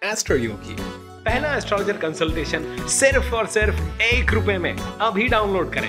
Astro योगी, पहला astrologer consultation सिर्फ और सिर्फ ₹1 में। अभी डाउनलोड करें।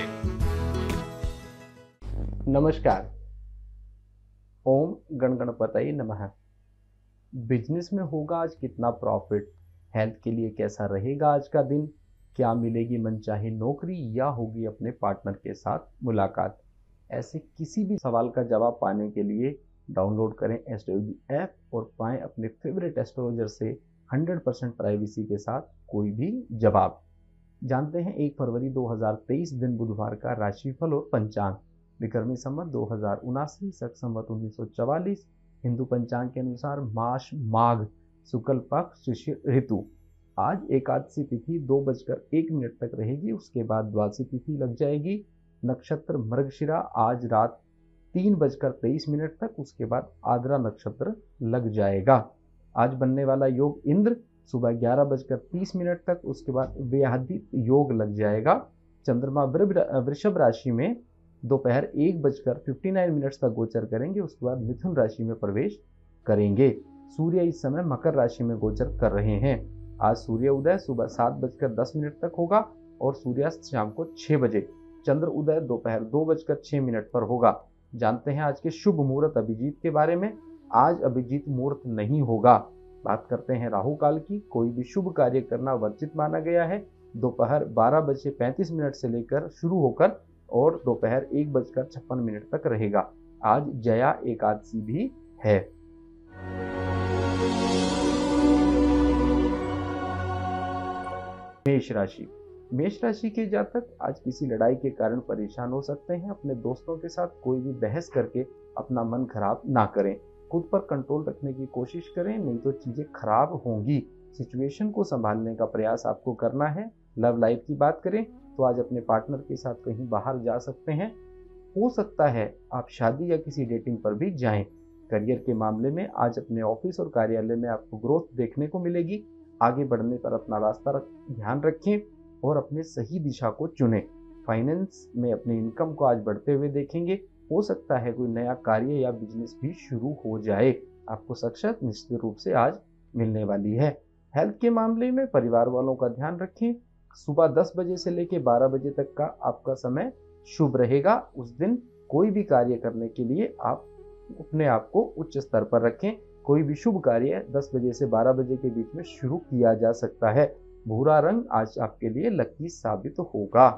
नमस्कार। ओम गण गणपतये नमः। बिजनेस में होगा आज कितना प्रॉफिट, हेल्थ के लिए कैसा रहेगा आज का दिन, क्या मिलेगी मनचाही नौकरी या होगी अपने पार्टनर के साथ मुलाकात, ऐसे किसी भी सवाल का जवाब पाने के लिए डाउनलोड करें एस्ट्रोलॉजी ऐप और पाएं अपने फेवरेट एस्ट्रोलॉजर से 100% प्राइवेसी के साथ कोई भी जवाब। जानते हैं 1 फरवरी 2023 दिन बुधवार का राशिफल और पंचांग। विक्रमी संवत 2079, शक संवत 1944, हिंदू पंचांग के अनुसार मास माघ शुक्ल पक्ष शिशिर ऋतु। आज एकादशी तिथि 2:01 तक रहेगी, उसके बाद द्वादशी तिथि लग जाएगी। नक्षत्र मृगशिरा आज रात 3:23 तक, उसके बाद आद्रा नक्षत्र लग जाएगा। आज बनने वाला योग इंद्र सुबह 11:30 तक, उसके बाद व्याधित योग लग जाएगा। चंद्रमा वृषभ राशि में दोपहर 1:59 तक गोचर करेंगे, उसके बाद मिथुन राशि में प्रवेश करेंगे। सूर्य इस समय मकर राशि में गोचर कर रहे हैं। आज सूर्य उदय सुबह 7:10 तक होगा और सूर्यास्त शाम को 6 बजे। चंद्र उदय दोपहर 2:06 पर होगा। जानते हैं आज के शुभ मुहूर्त अभिजीत के बारे में। आज अभिजीत मुहूर्त नहीं होगा। बात करते हैं राहु काल की। कोई भी शुभ कार्य करना वर्जित माना गया है। दोपहर 12:35 से लेकर शुरू होकर और दोपहर 1:56 तक रहेगा। आज जया एकादशी भी है। मेष राशि। मेष राशि के जातक आज किसी लड़ाई के कारण परेशान हो सकते हैं। अपने दोस्तों के साथ कोई भी बहस करके अपना मन खराब ना करें। खुद पर कंट्रोल रखने की कोशिश करें, नहीं तो चीजें खराब होंगी। सिचुएशन को संभालने का प्रयास आपको करना है। लव लाइफ की बात करें तो आज अपने पार्टनर के साथ कहीं बाहर जा सकते हैं। हो सकता है आप शादी या किसी डेटिंग पर भी जाएं। करियर के मामले में आज अपने ऑफिस और कार्यालय में आपको ग्रोथ देखने को मिलेगी। आगे बढ़ने पर अपना रास्ता ध्यान रखें और अपने सही दिशा को चुनें। फाइनेंस में अपनी इनकम को आज बढ़ते हुए देखेंगे। हो सकता है कोई नया कार्य या बिजनेस भी शुरू हो जाए। आपको सक्सेस निश्चित रूप से आज मिलने वाली है। हेल्थ के मामले में परिवार वालों का ध्यान रखें। सुबह 10 बजे से लेकर 12 बजे तक का आपका समय शुभ रहेगा। उस दिन कोई भी कार्य करने के लिए आप अपने आप को उच्च स्तर पर रखें। कोई भी शुभ कार्य 10 बजे से 12 बजे के बीच में शुरू किया जा सकता है। भूरा रंग आज आपके लिए लकी साबित होगा।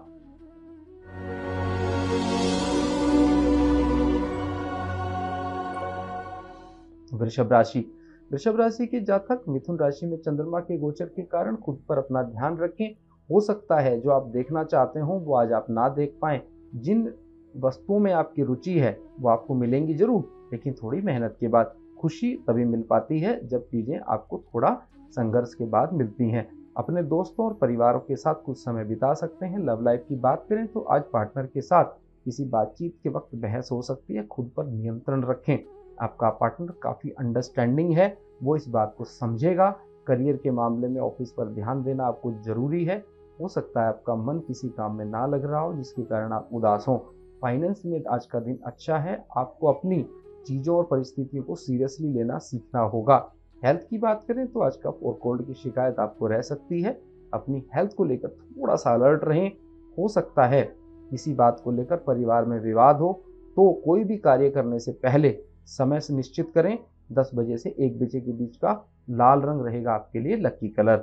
वृषभ राशि। वृषभ राशि के जातक मिथुन राशि में चंद्रमा के गोचर के कारण खुद पर अपना ध्यान रखें। हो सकता है जो आप देखना चाहते हो वो आज आप ना देख पाएं। जिन वस्तुओं में आपकी रुचि है वो आपको मिलेंगी जरूर, लेकिन थोड़ी मेहनत के बाद। खुशी तभी मिल पाती है जब चीजें आपको थोड़ा संघर्ष के बाद मिलती हैं। अपने दोस्तों और परिवारों के साथ कुछ समय बिता सकते हैं। लव लाइफ की बात करें तो आज पार्टनर के साथ किसी बातचीत के वक्त बहस हो सकती है। खुद पर नियंत्रण रखें। आपका पार्टनर काफी अंडरस्टैंडिंग है, वो इस बात को समझेगा। करियर के मामले में ऑफिस पर ध्यान देना आपको जरूरी है। हो सकता है आपका मन किसी काम में ना लग रहा हो जिसके कारण आप उदास हो। फाइनेंस में आज का दिन अच्छा है। आपको अपनी चीजों और परिस्थितियों को सीरियसली लेना सीखना होगा। हेल्थ की बात करें तो आज कफ और कोल्ड की शिकायत आपको रह सकती है। अपनी हेल्थ को लेकर थोड़ा सा अलर्ट रहें। हो सकता है किसी बात को लेकर परिवार में विवाद हो, तो कोई भी कार्य करने से पहले समय से निश्चित करें। 10 बजे से 1 बजे के बीच का लाल रंग रहेगा आपके लिए लकी कलर।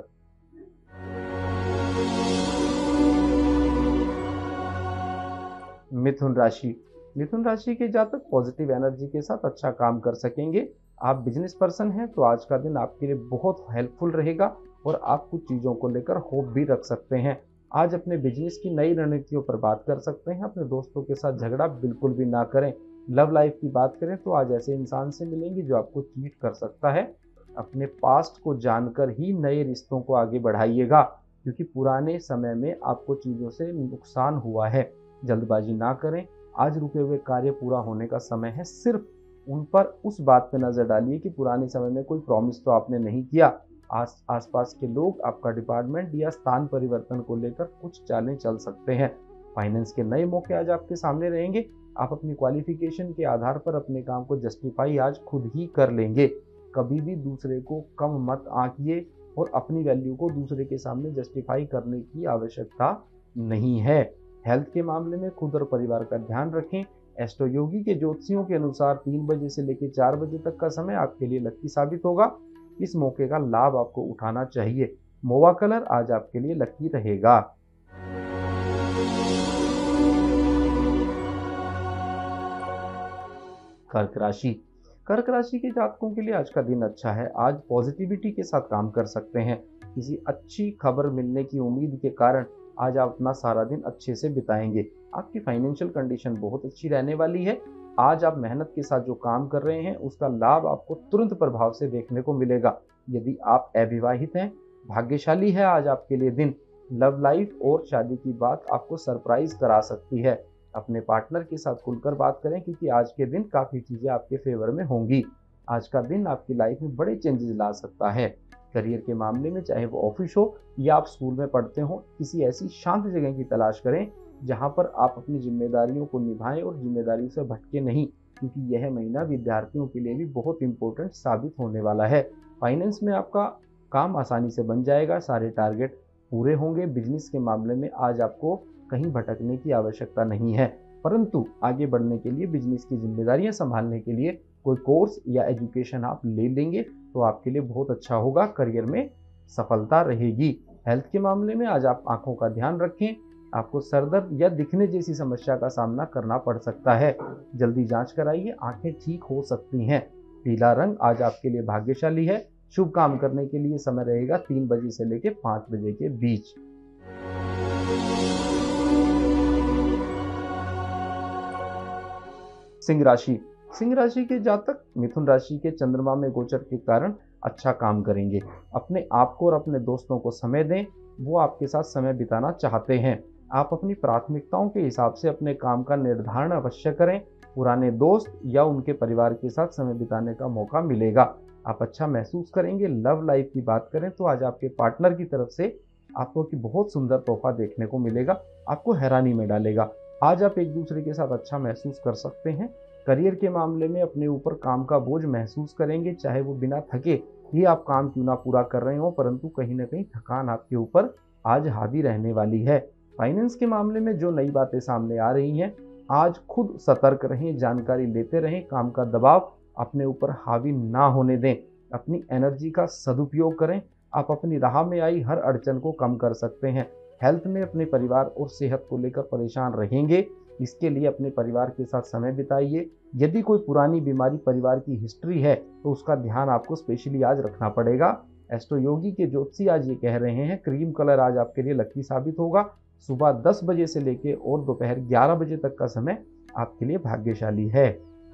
मिथुन राशि। मिथुन राशि के जातक पॉजिटिव एनर्जी के साथ अच्छा काम कर सकेंगे। आप बिजनेस पर्सन हैं तो आज का दिन आपके लिए बहुत हेल्पफुल रहेगा और आप कुछ चीज़ों को लेकर होप भी रख सकते हैं। आज अपने बिजनेस की नई रणनीतियों पर बात कर सकते हैं। अपने दोस्तों के साथ झगड़ा बिल्कुल भी ना करें। लव लाइफ की बात करें तो आज ऐसे इंसान से मिलेंगे जो आपको चीट कर सकता है। अपने पास्ट को जानकर ही नए रिश्तों को आगे बढ़ाइएगा, क्योंकि पुराने समय में आपको चीज़ों से नुकसान हुआ है। जल्दबाजी ना करें। आज रुके हुए कार्य पूरा होने का समय है। सिर्फ उन पर उस बात पर नजर डालिए कि पुराने समय में कोई प्रॉमिस तो आपने नहीं किया। आसपास के लोग आपका डिपार्टमेंट या स्थान परिवर्तन को लेकर कुछ चालें चल सकते हैं। फाइनेंस के नए मौके आज आपके सामने रहेंगे। आप अपनी क्वालिफिकेशन के आधार पर अपने काम को जस्टिफाई आज खुद ही कर लेंगे। कभी भी दूसरे को कम मत आंकिए और अपनी वैल्यू को दूसरे के सामने जस्टिफाई करने की आवश्यकता नहीं है। हेल्थ के मामले में खुद और परिवार का ध्यान रखें। एस्ट्रो योगी के ज्योतिषियों के अनुसार 3 बजे से लेकर 4 बजे तक का समय आपके लिए लकी साबित होगा। इस मौके का लाभ आपको उठाना चाहिए। मोवा कलर आज आपके लिए लकी रहेगा। कर्क राशि। कर्क राशि के जातकों के लिए आज का दिन अच्छा है। आज पॉजिटिविटी के साथ काम कर सकते हैं। किसी अच्छी खबर मिलने की उम्मीद के कारण आज आप अपना सारा दिन अच्छे से बिताएंगे। आपकी फाइनेंशियल कंडीशन बहुत अच्छी रहने वाली है। आज आप मेहनत के साथ जो काम कर रहे हैं उसका लाभ आपको तुरंत प्रभाव से देखने को मिलेगा। यदि आप अविवाहित हैं, भाग्यशाली है आज आपके लिए दिन। लव लाइफ और शादी की बात आपको सरप्राइज करा सकती है। अपने पार्टनर के साथ खुलकर बात करें क्योंकि आज के दिन काफ़ी चीज़ें आपके फेवर में होंगी। आज का दिन आपकी लाइफ में बड़े चेंजेस ला सकता है। करियर के मामले में चाहे वो ऑफिस हो या आप स्कूल में पढ़ते हो, किसी ऐसी शांत जगह की तलाश करें जहां पर आप अपनी जिम्मेदारियों को निभाएं और जिम्मेदारियों से भटके नहीं, क्योंकि यह महीना विद्यार्थियों के लिए भी बहुत इंपॉर्टेंट साबित होने वाला है। फाइनेंस में आपका काम आसानी से बन जाएगा, सारे टारगेट पूरे होंगे। बिजनेस के मामले में आज आपको कहीं भटकने की आवश्यकता नहीं है, परंतु आगे बढ़ने के लिए, बिजनेस की जिम्मेदारियां संभालने के लिए कोई कोर्स या एजुकेशन आप ले लेंगे तो आपके लिए बहुत अच्छा होगा। करियर में सफलता रहेगी। हेल्थ के मामले में आज आप आंखों का ध्यान रखें। आपको सरदर्द या दिखने जैसी समस्या का सामना करना पड़ सकता है। जल्दी जांच कराइए, आंखें ठीक हो सकती हैं। पीला रंग आज आपके लिए भाग्यशाली है। शुभ काम करने के लिए समय रहेगा 3 बजे से लेकर 5 बजे के बीच। सिंह राशि। सिंह राशि के जातक मिथुन राशि के चंद्रमा में गोचर के कारण अच्छा काम करेंगे। अपने आप को और अपने दोस्तों को समय दें, वो आपके साथ समय बिताना चाहते हैं। आप अपनी प्राथमिकताओं के हिसाब से अपने काम का निर्धारण अवश्य करें। पुराने दोस्त या उनके परिवार के साथ समय बिताने का मौका मिलेगा। आप अच्छा महसूस करेंगे। लव लाइफ की बात करें तो आज आपके पार्टनर की तरफ से आपको की बहुत सुंदर तोहफा देखने को मिलेगा, आपको हैरानी में डालेगा। आज आप एक दूसरे के साथ अच्छा महसूस कर सकते हैं। करियर के मामले में अपने ऊपर काम का बोझ महसूस करेंगे, चाहे वो बिना थके ही आप काम क्यों ना पूरा कर रहे हो, परंतु कहीं ना कहीं थकान आपके ऊपर आज हावी रहने वाली है। फाइनेंस के मामले में जो नई बातें सामने आ रही हैं, आज खुद सतर्क रहें, जानकारी लेते रहें, काम का दबाव अपने ऊपर हावी ना होने दें। अपनी एनर्जी का सदुपयोग करें। आप अपनी राह में आई हर अड़चन को कम कर सकते हैं। हेल्थ में अपने परिवार और सेहत को लेकर परेशान रहेंगे, इसके लिए अपने परिवार के साथ समय बिताइए। यदि कोई पुरानी बीमारी परिवार की हिस्ट्री है तो उसका ध्यान आपको स्पेशली आज रखना पड़ेगा। एस्ट्रो योगी के ज्योतिषी आज ये कह रहे हैं क्रीम कलर आज आपके लिए लकी साबित होगा। सुबह 10 बजे से लेकर और दोपहर 11 बजे तक का समय आपके लिए भाग्यशाली है।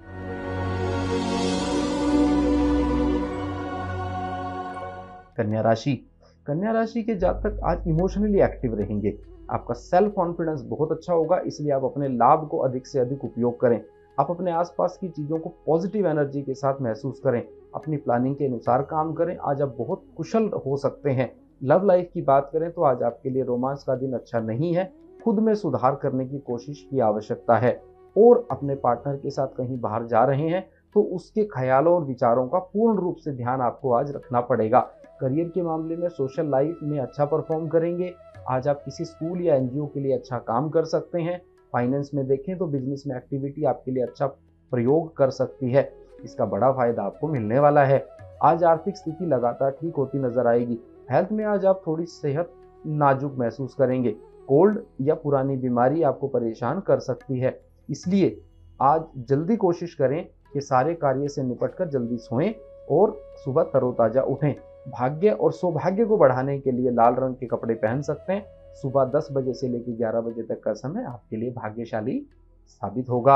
कन्या राशि। कन्या राशि के जातक आज इमोशनली एक्टिव रहेंगे। आपका सेल्फ कॉन्फिडेंस बहुत अच्छा होगा, इसलिए आप अपने लाभ को अधिक से अधिक उपयोग करें। आप अपने आसपास की चीज़ों को पॉजिटिव एनर्जी के साथ महसूस करें। अपनी प्लानिंग के अनुसार काम करें। आज आप बहुत कुशल हो सकते हैं। लव लाइफ की बात करें तो आज आपके लिए रोमांस का दिन अच्छा नहीं है। खुद में सुधार करने की कोशिश की आवश्यकता है। और अपने पार्टनर के साथ कहीं बाहर जा रहे हैं तो उसके ख्यालों और विचारों का पूर्ण रूप से ध्यान आपको आज रखना पड़ेगा। करियर के मामले में सोशल लाइफ में अच्छा परफॉर्म करेंगे। आज आप किसी स्कूल या एनजीओ के लिए अच्छा काम कर सकते हैं। फाइनेंस में देखें तो बिजनेस में एक्टिविटी आपके लिए अच्छा प्रयोग कर सकती है, इसका बड़ा फायदा आपको मिलने वाला है। आज आर्थिक स्थिति लगातार ठीक होती नजर आएगी। हेल्थ में आज आप थोड़ी सेहत नाजुक महसूस करेंगे। कोल्ड या पुरानी बीमारी आपको परेशान कर सकती है, इसलिए आज जल्दी कोशिश करें कि सारे कार्य से निपटकर जल्दी सोएं और सुबह तरोताजा उठें। भाग्य और सौभाग्य को बढ़ाने के लिए लाल रंग के कपड़े पहन सकते हैं। सुबह 10 बजे से लेकर 11 बजे तक का समय आपके लिए भाग्यशाली साबित होगा।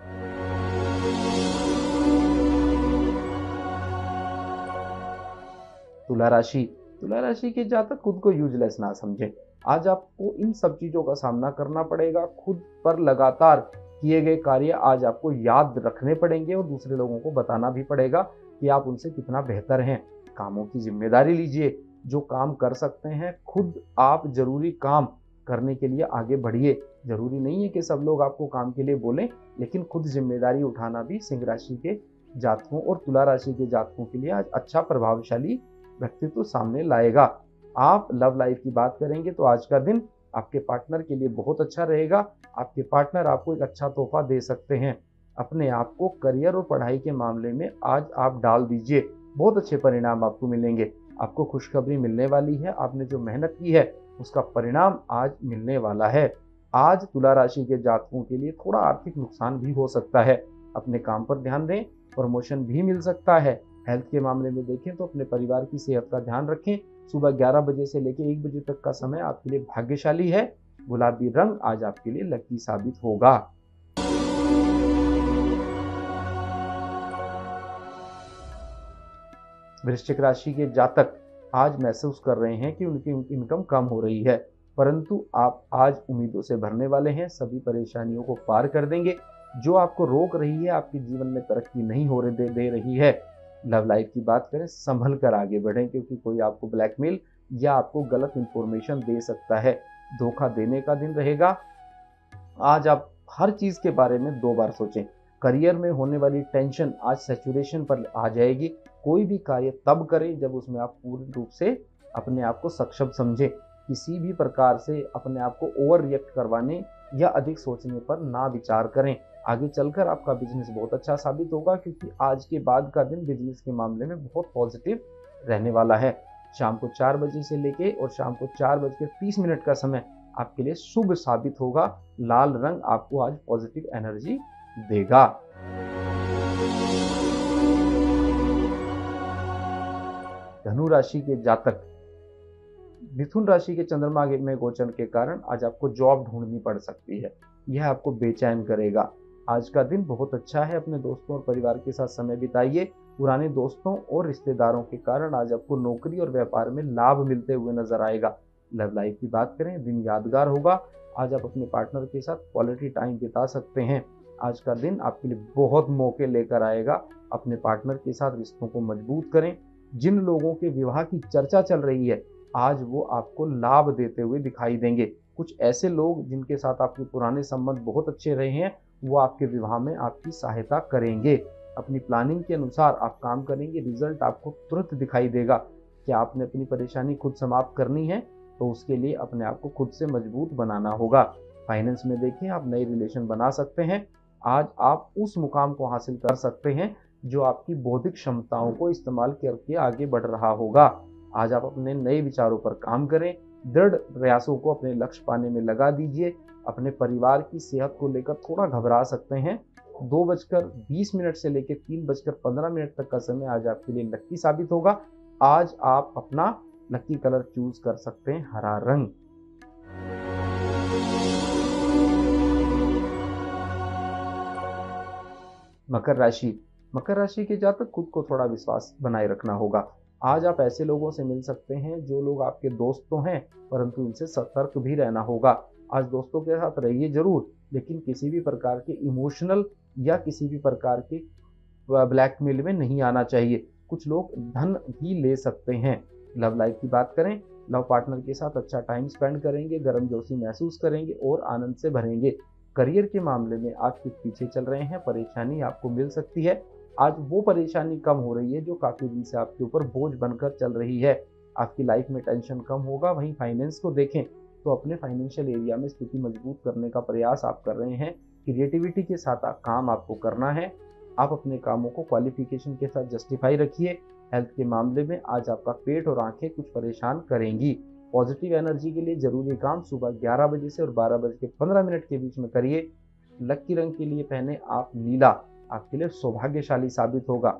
तुला राशि। तुला राशि के जातक खुद को यूजलेस ना समझें। आज आपको इन सब चीजों का सामना करना पड़ेगा। खुद पर लगातार किए गए कार्य आज आपको याद रखने पड़ेंगे और दूसरे लोगों को बताना भी पड़ेगा कि आप उनसे कितना बेहतर हैं। कामों की जिम्मेदारी लीजिए। जो काम कर सकते हैं खुद आप जरूरी काम करने के लिए आगे बढ़िए। जरूरी नहीं है कि सब लोग आपको काम के लिए बोलें, लेकिन खुद जिम्मेदारी उठाना भी सिंह राशि के जातकों और तुला राशि के जातकों के लिए आज अच्छा प्रभावशाली व्यक्तित्व सामने लाएगा। आप लव लाइफ की बात करेंगे तो आज का दिन आपके पार्टनर के लिए बहुत अच्छा रहेगा। आपके पार्टनर आपको एक अच्छा तोहफा दे सकते हैं। अपने आप को करियर और पढ़ाई के मामले में आज आप डाल दीजिए, बहुत अच्छे परिणाम आपको मिलेंगे। आपको खुशखबरी मिलने वाली है, आपने जो मेहनत की है उसका परिणाम आज मिलने वाला है। आज तुला राशि के जातकों के लिए थोड़ा आर्थिक नुकसान भी हो सकता है, अपने काम पर ध्यान दें, प्रमोशन भी मिल सकता है। हेल्थ के मामले में देखें तो अपने परिवार की सेहत का ध्यान रखें। सुबह 11 बजे से लेकर 1 बजे तक का समय आपके लिए भाग्यशाली है। गुलाबी रंग आज आपके लिए लकी साबित होगा। वृश्चिक राशि के जातक आज महसूस कर रहे हैं कि उनकी इनकम कम हो रही है, परंतु आप आज उम्मीदों से भरने वाले हैं, सभी परेशानियों को पार कर देंगे। जो आपको रोक रही है, आपके जीवन में तरक्की नहीं हो दे रही है। लव लाइफ की बात करें, संभल कर आगे बढ़ें, क्योंकि कोई आपको ब्लैकमेल या आपको गलत इंफॉर्मेशन दे सकता है। धोखा देने का दिन रहेगा। आज आप हर चीज के बारे में 2 बार सोचें। करियर में होने वाली टेंशन आज सैचुरेशन पर आ जाएगी। कोई भी कार्य तब करें जब उसमें आप पूर्ण रूप से अपने आप को सक्षम समझें। किसी भी प्रकार से अपने आप को ओवर रिएक्ट करवाने या अधिक सोचने पर ना विचार करें। आगे चलकर आपका बिजनेस बहुत अच्छा साबित होगा, क्योंकि आज के बाद का दिन बिजनेस के मामले में बहुत पॉजिटिव रहने वाला है। शाम को 4 बजे से लेके और शाम को 4:30 का समय आपके लिए शुभ साबित होगा। लाल रंग आपको आज पॉजिटिव एनर्जी देगा। धनु राशि के जातक, मिथुन राशि के चंद्रमा में गोचर के कारण आज आपको जॉब ढूंढनी पड़ सकती है। यह आपको बेचैन करेगा। आज का दिन बहुत अच्छा है। अपने दोस्तों और परिवार के साथ समय बिताइए। पुराने दोस्तों और रिश्तेदारों के कारण आज आपको नौकरी और व्यापार में लाभ मिलते हुए नजर आएगा। लव लाइफ की बात करें, दिन यादगार होगा। आज आप अपने पार्टनर के साथ क्वालिटी टाइम बिता सकते हैं। आज का दिन आपके लिए बहुत मौके लेकर आएगा। अपने पार्टनर के साथ रिश्तों को मजबूत करें। जिन लोगों के विवाह की चर्चा चल रही है, आज वो आपको लाभ देते हुए दिखाई देंगे। कुछ ऐसे लोग जिनके साथ आपके पुराने संबंध बहुत अच्छे रहे हैं, वो आपके विवाह में आपकी सहायता करेंगे। अपनी प्लानिंग के अनुसार आप काम करेंगे, रिजल्ट आपको तुरंत दिखाई देगा। क्या आपने अपनी परेशानी खुद समाप्त करनी है, तो उसके लिए अपने आप को खुद से मजबूत बनाना होगा। फाइनेंस में देखें, आप नए रिलेशन बना सकते हैं। आज आप उस मुकाम को हासिल कर सकते हैं जो आपकी बौद्धिक क्षमताओं को इस्तेमाल करके आगे बढ़ रहा होगा। आज आप अपने नए विचारों पर काम करें। दृढ़ प्रयासों को अपने लक्ष्य पाने में लगा दीजिए। अपने परिवार की सेहत को लेकर थोड़ा घबरा सकते हैं। 2:20 से लेकर 3:15 तक का समय आज आपके लिए लकी साबित होगा। आज आप अपना लकी कलर चूज कर सकते हैं, हरा रंग। मकर राशि, मकर राशि के जातक खुद को थोड़ा विश्वास बनाए रखना होगा। आज आप ऐसे लोगों से मिल सकते हैं जो लोग आपके दोस्त तो हैं, परंतु इनसे सतर्क भी रहना होगा। आज दोस्तों के साथ रहिए जरूर, लेकिन किसी भी प्रकार के इमोशनल या किसी भी प्रकार के ब्लैकमेल में नहीं आना चाहिए। कुछ लोग धन भी ले सकते हैं। लव लाइफ की बात करें, लव पार्टनर के साथ अच्छा टाइम स्पेंड करेंगे, गर्मजोशी महसूस करेंगे और आनंद से भरेंगे। करियर के मामले में आज कुछ पीछे चल रहे हैं, परेशानी आपको मिल सकती है। आज वो परेशानी कम हो रही है जो काफी दिन से आपके ऊपर बोझ बनकर चल रही है। आपकी लाइफ में टेंशन कम होगा। वहीं फाइनेंस को देखें तो अपने फाइनेंशियल एरिया में स्थिति मजबूत करने का प्रयास आप कर रहे हैं। क्रिएटिविटी के साथ काम आपको करना है। आप अपने कामों को क्वालिफिकेशन के साथ जस्टिफाई रखिए। हेल्थ के मामले में आज आपका पेट और आंखें कुछ परेशान करेंगी। पॉजिटिव एनर्जी के लिए जरूरी काम सुबह 11 बजे से और 12:15 के बीच में करिए। लकी रंग के लिए पहने आप नीला, आपके लिए सौभाग्यशाली साबित होगा।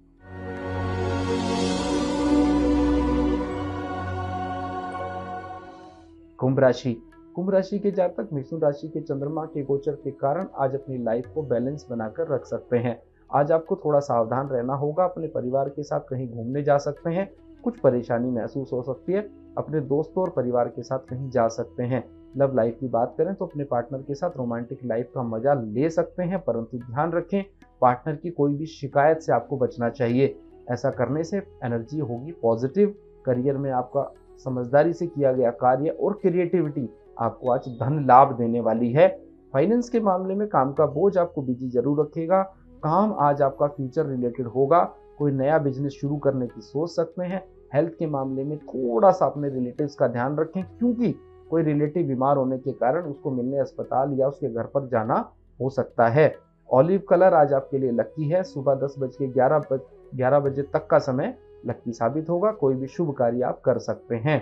कुंभ राशि, कुंभ राशि के जातक मिथुन राशि के चंद्रमा के गोचर के कारण आज अपनी लाइफ को बैलेंस बनाकर रख सकते हैं। आज आपको थोड़ा सावधान रहना होगा। अपने परिवार के साथ कहीं घूमने जा सकते हैं। कुछ परेशानी महसूस हो सकती है। अपने दोस्तों और परिवार के साथ कहीं जा सकते हैं। लव लाइफ की बात करें तो अपने पार्टनर के साथ रोमांटिक लाइफ का मजा ले सकते हैं, परंतु ध्यान रखें पार्टनर की कोई भी शिकायत से आपको बचना चाहिए। ऐसा करने से एनर्जी होगी पॉजिटिव। करियर में आपका समझदारी से किया गया कार्य और क्रिएटिविटी आपको आज धन लाभ देने वाली है। फाइनेंस के मामले में काम का बोझ आपको बिजी जरूर रखेगा। काम आज आपका फ्यूचर रिलेटेड होगा। कोई नया बिजनेस शुरू करने की सोच सकते हैं। हेल्थ के मामले में थोड़ा सा अपने रिलेटिव्स का ध्यान रखें, क्योंकि कोई रिलेटिव बीमार होने के कारण उसको मिलने अस्पताल या उसके घर पर जाना हो सकता है। ऑलिव कलर आज आपके लिए लकी है। सुबह 10:11 बजे तक का समय लकी साबित होगा। कोई भी शुभ कार्य आप कर सकते हैं।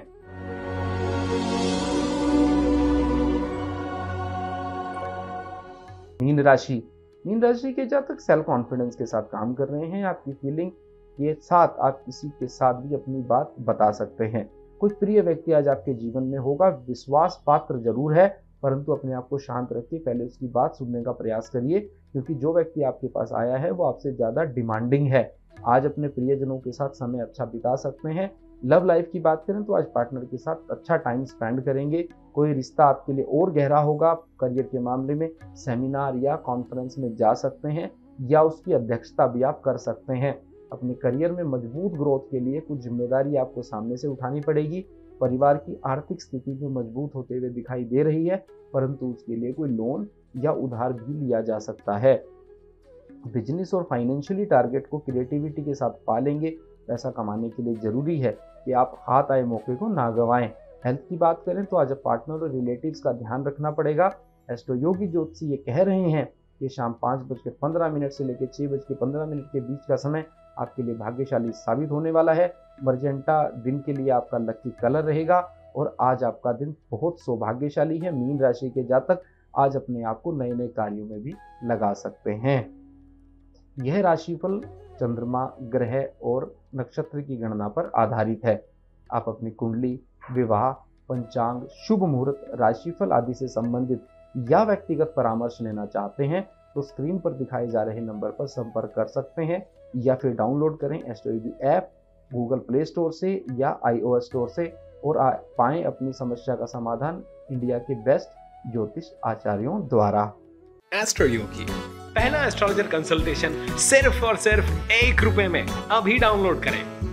मीन राशि के जातक सेल्फ कॉन्फिडेंस के साथ काम कर रहे हैं। आपकी फीलिंग के साथ आप किसी के साथ भी अपनी बात बता सकते हैं। कुछ प्रिय व्यक्ति आज आपके जीवन में होगा। विश्वास पात्र जरूर है, परंतु अपने आप को शांत रखिए, पहले उसकी बात सुनने का प्रयास करिए, क्योंकि जो व्यक्ति आपके पास आया है वो आपसे ज्यादा डिमांडिंग है। आज अपने प्रियजनों के साथ समय अच्छा बिता सकते हैं। लव लाइफ की बात करें तो आज पार्टनर के साथ अच्छा टाइम स्पेंड करेंगे। कोई रिश्ता आपके लिए और गहरा होगा। करियर के मामले में सेमिनार या कॉन्फ्रेंस में जा सकते हैं या उसकी अध्यक्षता भी आप कर सकते हैं। अपने करियर में मजबूत ग्रोथ के लिए कुछ जिम्मेदारी आपको सामने से उठानी पड़ेगी। परिवार की आर्थिक स्थिति भी मजबूत होते हुए दिखाई दे रही है, परंतु उसके लिए कोई लोन या उधार भी लिया जा सकता है। बिजनेस और फाइनेंशियली टारगेट को क्रिएटिविटी के साथ पालेंगे। पैसा कमाने के लिए जरूरी है कि आप हाथ आए मौके को ना गंवाएं। हेल्थ की बात करें तो आज पार्टनर और रिलेटिव्स का ध्यान रखना पड़ेगा। एस्ट्रो योगी ज्योतिषी ये कह रहे हैं कि शाम 5:15 से लेकर 6:15 के बीच का समय आपके लिए भाग्यशाली साबित होने वाला है। मर्जेंटा दिन के लिए आपका लकी कलर रहेगा और आज आपका दिन बहुत सौभाग्यशाली है। मीन राशि के जातक आज अपने आप को नए नए कार्यों में भी लगा सकते हैं। यह राशिफल चंद्रमा, ग्रह और नक्षत्र की गणना पर आधारित है। आप अपनी कुंडली, विवाह, पंचांग, शुभ मुहूर्त, राशिफल आदि से संबंधित या व्यक्तिगत परामर्श लेना चाहते हैं तो स्क्रीन पर दिखाए जा रहे नंबर पर संपर्क कर सकते हैं या फिर डाउनलोड करें Astroyogi app Google Play Store से या iOS स्टोर से और पाएं अपनी समस्या का समाधान इंडिया के बेस्ट ज्योतिष आचार्यों द्वारा। एस्ट्रो योगी, पहला एस्ट्रोलॉजर कंसल्टेशन सिर्फ और सिर्फ ₹1 में। अभी डाउनलोड करें।